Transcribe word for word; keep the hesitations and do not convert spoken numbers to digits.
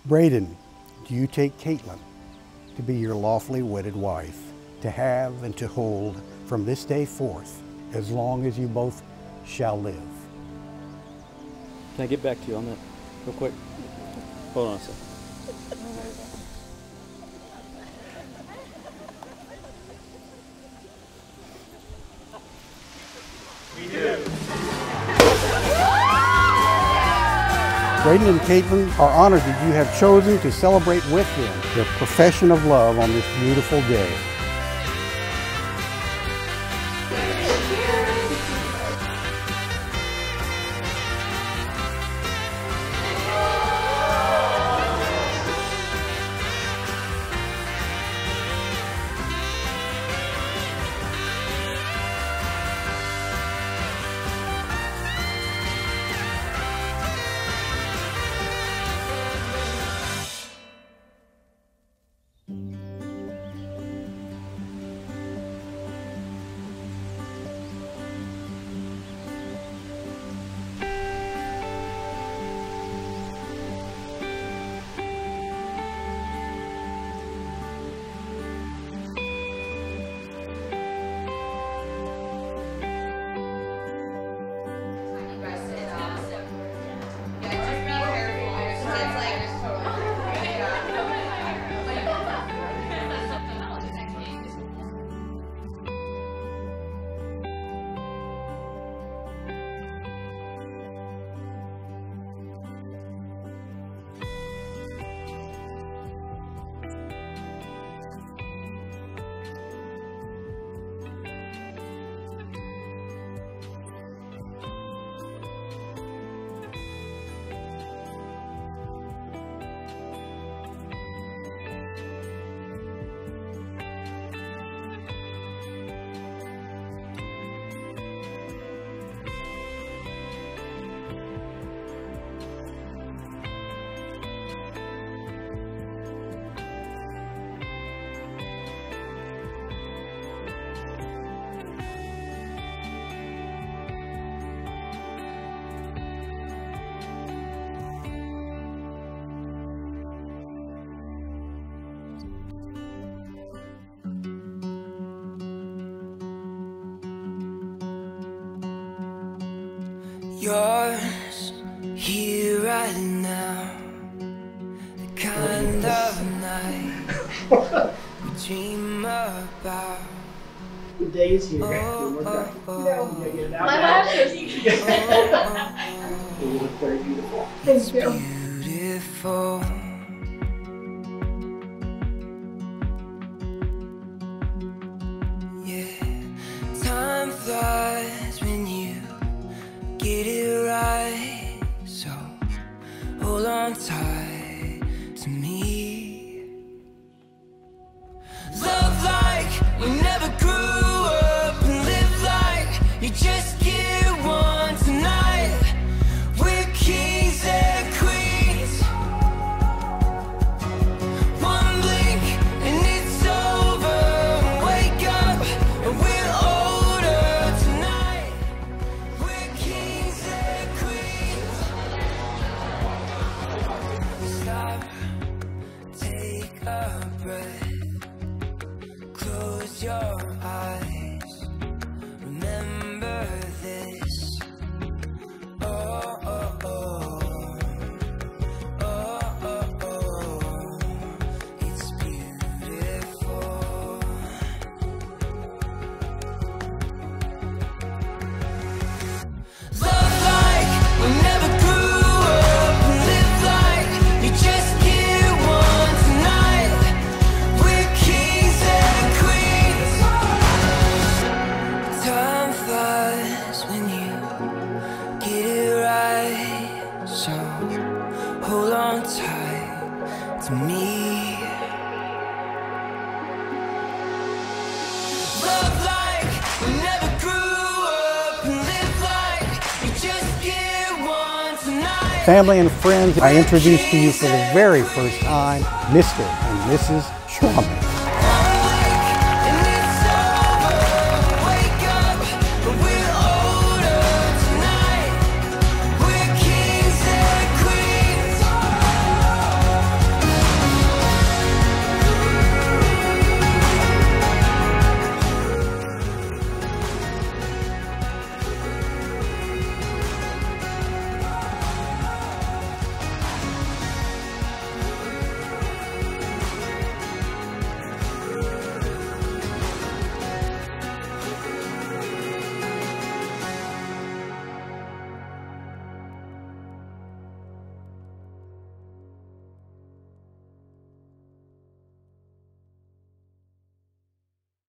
Braden, do you take Katelyn to be your lawfully wedded wife, to have and to hold from this day forth, as long as you both shall live? Can I get back to you on that real quick? Hold on a second. We do. Braden and Katelyn are honored that you have chosen to celebrate with them their profession of love on this beautiful day. Yours, here right now, the kind of night we dream about. The day is here. Oh, oh, oh. You know, My lashes. You look very beautiful. It's beautiful. Yeah, time flies when you get it right, so hold on tight to me. Love like we never grew up, and live like you just get one tonight. We're kings and queens. One blink and it's over. Wake up and we're older tonight. We're kings and queens. Stop, take a breath, close your eyes, remember this. Oh, oh, oh, oh, oh, oh, it's beautiful. Love like we never grew up, and live like you just get one tonight. We're kings and queens. Time flies when you get it right, so hold on tight to me. Love like we never grew up, and live like you just get one tonight. Family and friends, I introduce to you for the very first time, Mister and Missus Schwammer.